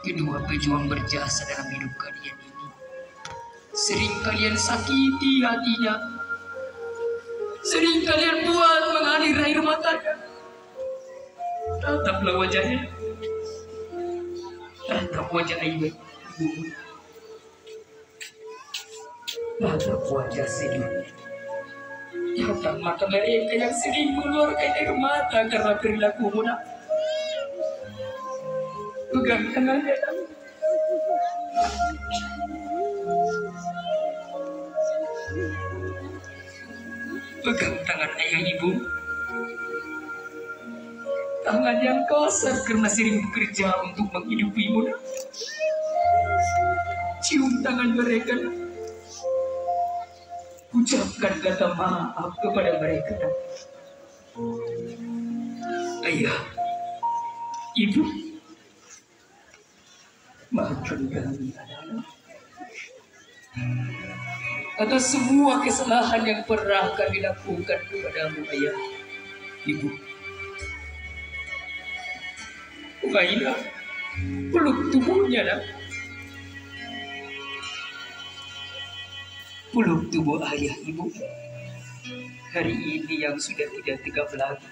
kedua pejuang berjasa dalam hidup kalian ini. Sering kalian sakiti hatinya, sering kalian buat mengalir air matanya. Tataplah wajahnya, tatap wajah ibu, tatap wajah senyum. Tatap mata mereka yang sering mengeluarkan air mata karena perilakumu. Pegang tangannya. Pegang tangan ayah ibu. Tangan yang kasar karena sering bekerja untuk menghidupimu. Cium tangan mereka. Ucapkan kata maaf kepada mereka. Ayah, ibu, maafkan kami anak-anak atas semua kesalahan yang pernah kami lakukan kepadamu, ayah, ibu. Umaira, peluk tubuhnya, nak. Peluk tubuh ayah ibu. Hari ini yang sudah tidak tegap lagi.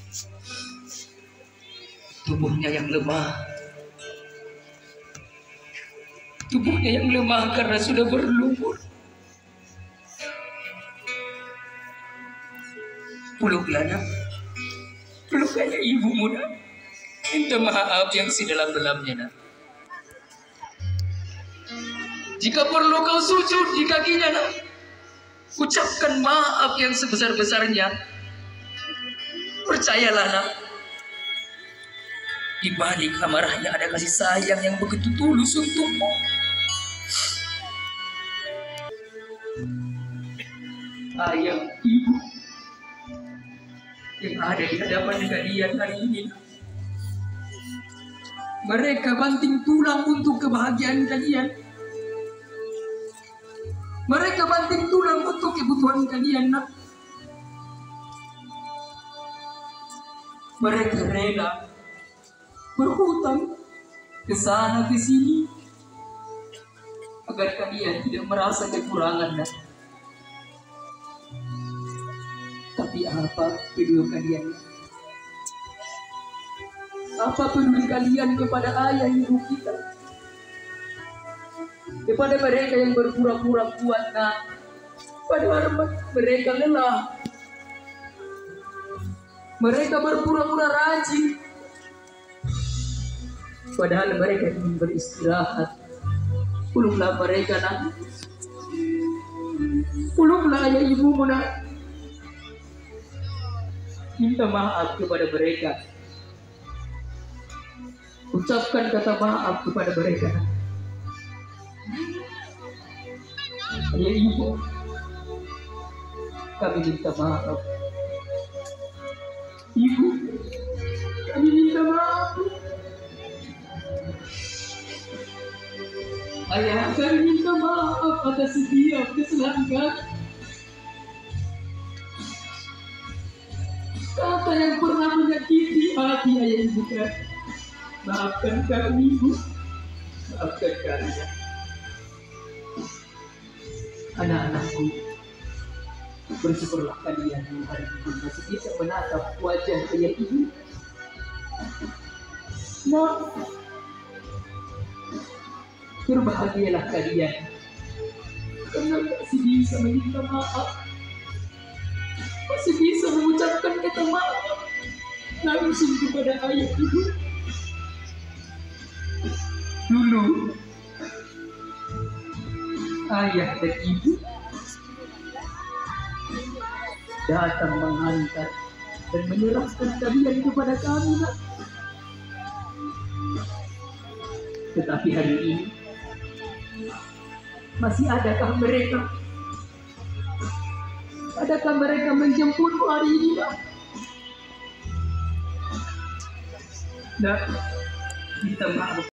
Tubuhnya yang lemah. Tubuhnya yang lemah karena sudah berlumur. Peluklah, nak. Peluk ayah ibumu, nak. Minta maaf yang sedalam-dalamnya, nak. Jika perlu kau sujud di kakinya, nak. Ucapkan maaf yang sebesar-besarnya. Percayalah, nak. Di balik amarahnya ada kasih sayang yang begitu tulus untukmu. Ayah, ibu yang ada di hadapan kalian hari ini, mereka banting tulang untuk kebahagiaan kalian. Mereka banting tulang untuk kebutuhan kalian, nak. Mereka rela berhutang ke sana ke sini agar kalian tidak merasa kekurangan, nak. Tapi apa peduli kalian? Apa peduli kalian kepada ayah ibu kita? Kepada mereka yang berpura-pura kuat, nak. Padahal mereka lelah. Mereka berpura-pura rajin. Padahal mereka ingin beristirahat. Peluklah mereka, nak. Peluklah ayah ibumu, nak. Minta maaf kepada mereka. Ucapkan kata maaf kepada mereka. Ya ibu, kami minta maaf. Ibu, kami minta maaf. Ayah, kami minta maaf atas setiap kesalahan kami. Kata yang pernah menyakiti hati ayah ibu kami. Maafkan kami, ibu. Maafkan kami. Anak-anakku, bersyukurlah kalian yang hari ini masih bisa menatap wajah ayah ibu. Nah, berbahagialah kalian karena masih bisa meminta maaf, masih bisa mengucapkan kata maaf langsung kepada ayah ibu. Dulu ayah dan ibu datang menghantar dan menyerahkan kalian kepada kami, nak. Tetapi hari ini masih adakah mereka? Adakah mereka menjemputmu hari ini, nak? Nak, minta maaf.